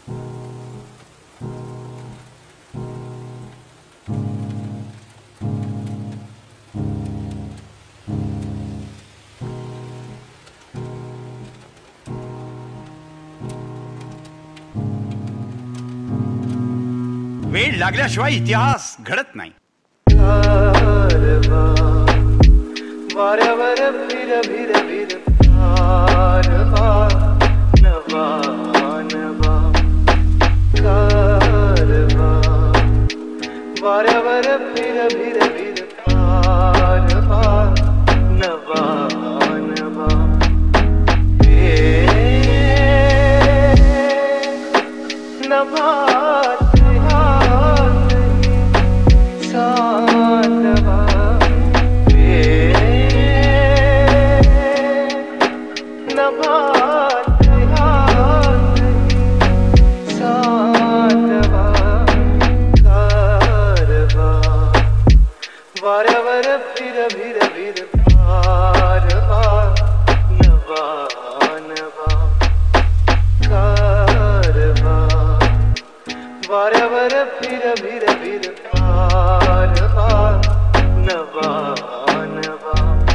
वेळ लागल्याशिवाय इतिहास घडत नाही. वाऱ्यावर फिर फिर फिर गारवा नवा नवा गारवा वाऱ्यावर फिर फिर फिर गारवा नवा नवा नवा वाऱ्यावर फिर फिर फिर गारवा नवा नवा गारवा वाऱ्यावर फिर फिर फिर गारवा नवा नवा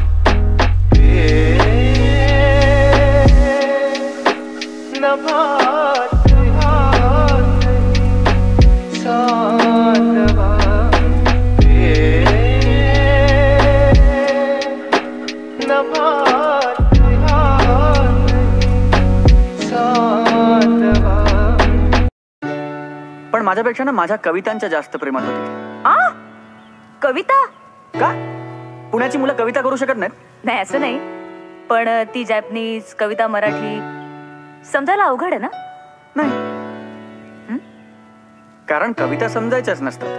नवा पण माझ्यापेक्षा ना माझ्या कवितांच्या जास्त प्रेमात होती. आ कविता का? पुण्याची मुलं कविता करू शकत नाहीत? नाही असं नाही, पण ती जॅपनीज कविता मराठी समजायला अवघड आहे ना? नाही, कारण कविता समजायच्याच नसतात,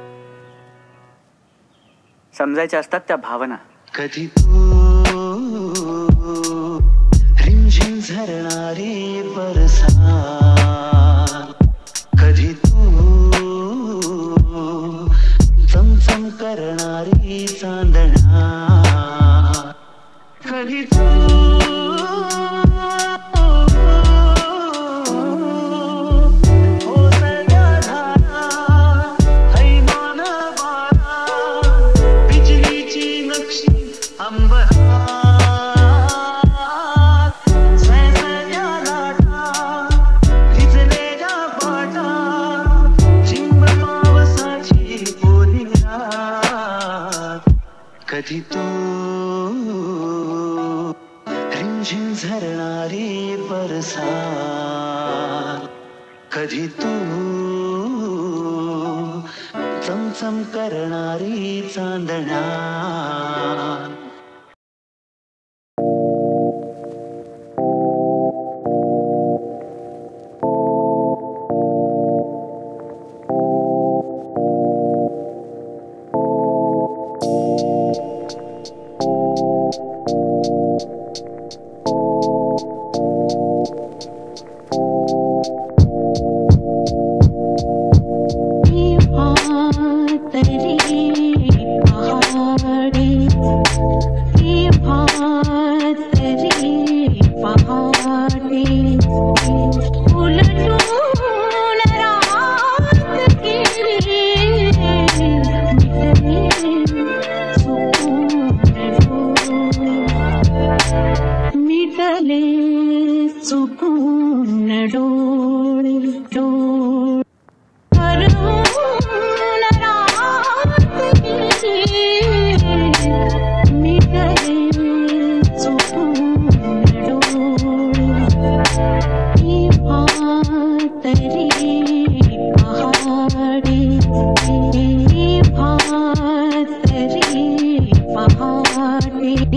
समजायच्या असतात त्या भावना. कधी तू रिमझिम झरणारे बरसा, कधी तू चमचम करणारी चांदणा, कधी तू कधी तू रिमझिम झरणारी बरसा, कधी तू चमचम करणारी चांदणा.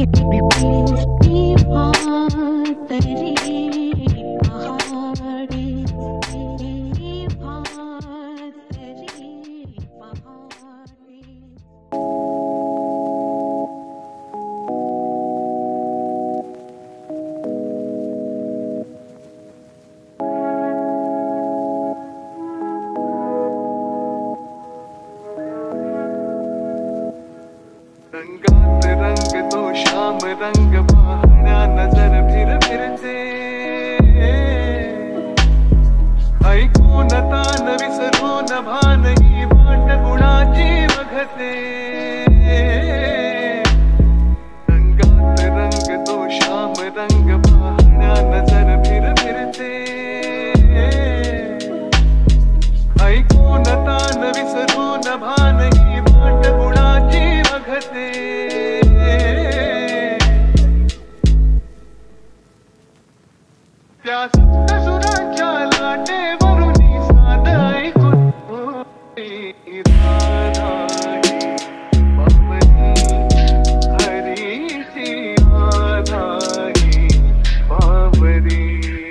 पहाटे भान ही भांड गुणाची बघते रंगात रंग तो श्याम रंग पाहण्या नजर फिरते ऐकून तान विसरून भान ही भांड गुणाची बघते त्या सप्तसुरांच्या लाटेवरून साध ऐकून राधा ही बावरी हरीची राधा ही बावरी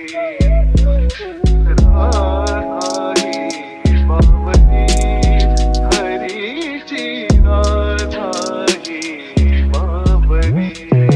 राधा ही बावरी हरीची राधा ही बावरी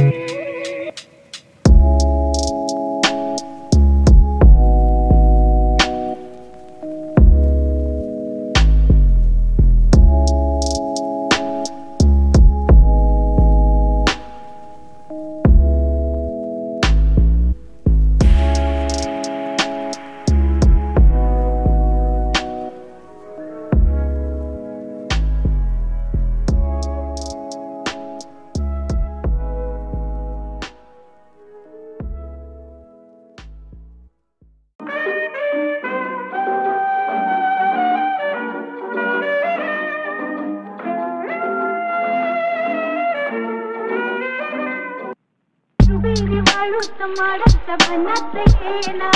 रुपेरी वाळूत माडात बनात येना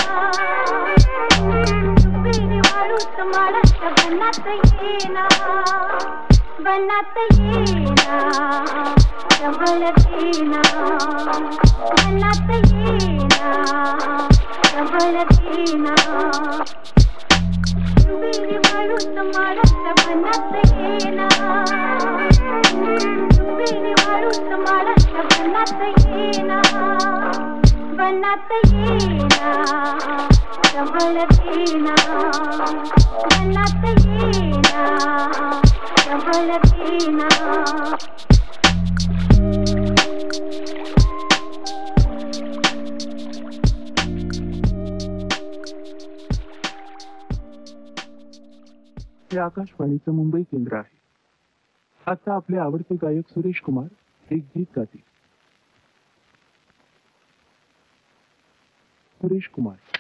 रुपेरी वाळूत माडात बनात येना बनात येना रबळ देना बनात येना रबळ देना रुपेरी वाळूत माडात बनात येना रुपेरी वाळूत माडात बनात येना बनात येना रबळ देना बनात येना रबळ देना हे आकाशवाणीचं मुंबई केंद्र आहे. आता आपले आवडते गायक सुरेश कुमार एक गीत गातील. सुरेश कुमार.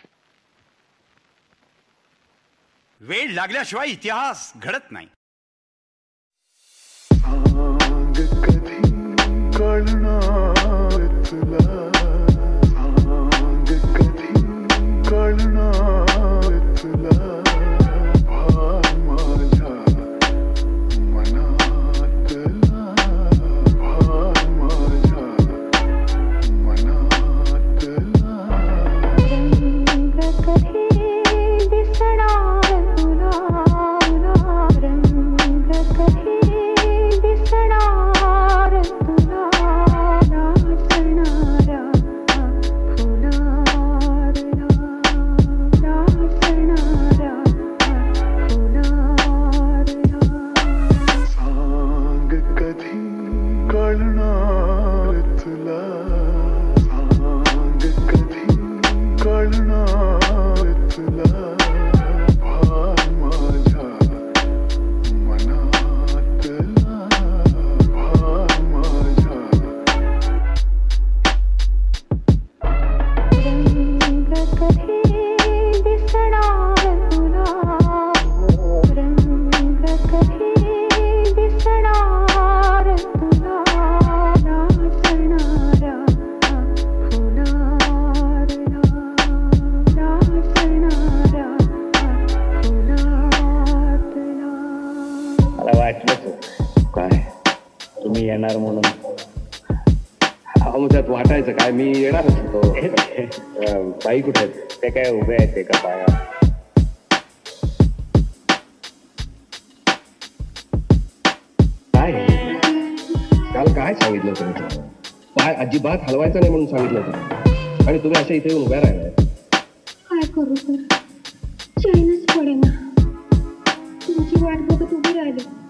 वेळ लागल्याशिवाय इतिहास घडत नाही. सांग कधी कळणार तुला सांग कधी कळणार तुला भार माझ्या मनातला भार माझ्या मनातला रंग कधी दिसणार तुला रंग कधी दिसणार तुला नाचणारा फुलारला नाचणारा फुलारला सांग कधी कळणार तुला सांग कधी कळणार तुला भार माझ्या मनातला भार माझ्या रंग कधी दिसणार तुला रंग कधी दिसणार तुला नाचणारा फुलारला नाचणारा फुलारला मला वाटलंच काय तुम्ही येणार म्हणून. त्यात वाटायचं काय मी येणारच होतो. बाई कुठे आहेत? ते काय उभे आहेत एका पाया. काय काल काय सांगितलं तुम्ही? पाय अजिबात हलवायचा नाही म्हणून सांगितलं होतं आणि तुम्ही अशा इथे येऊन उभ्या राहिलाय. काय करू तर चैनच पडेना तुमची वाट बघत उभी राहिली.